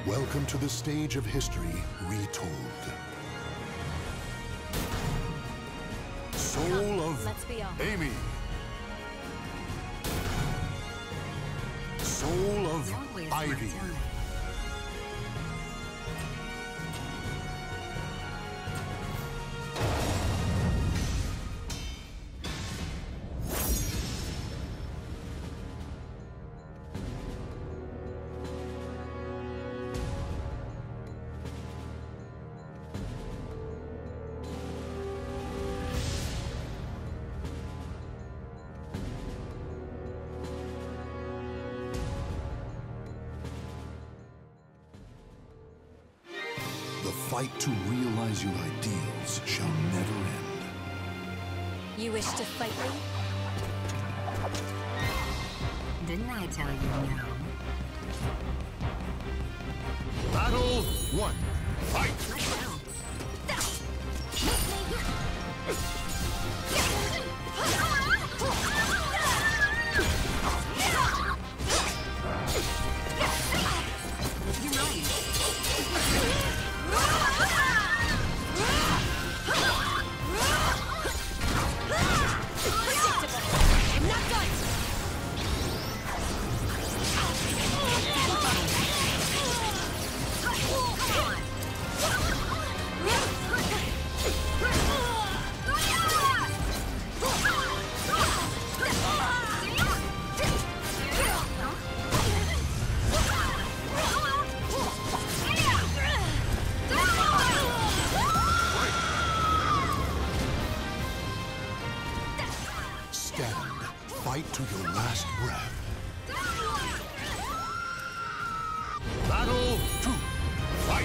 Welcome to the stage of history retold. Soul of Amy. Soul of Ivy. The fight to realize your ideals shall never end. You wish to fight me? Didn't I tell you no? Battle 1. Fight! Stand. Fight to your last breath. Battle 2. Fight!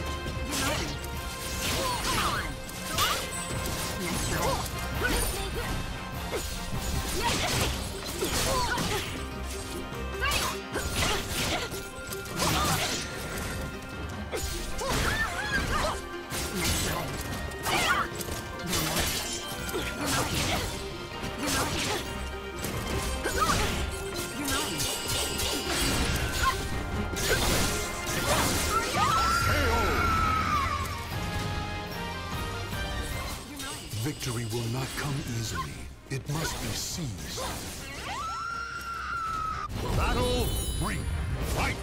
Victory will not come easily. It must be seized. Battle 3. Fight!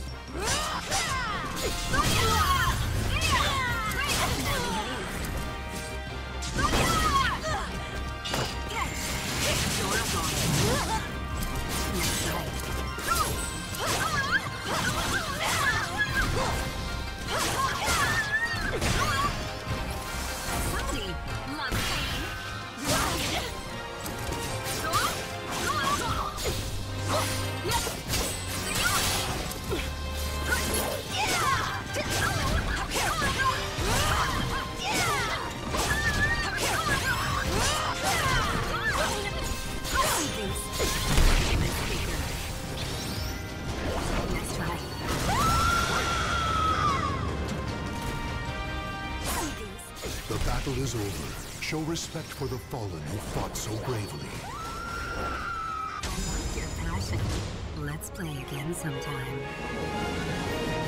The battle is over. Show respect for the fallen who fought so bravely. I like your passion. Let's play again sometime.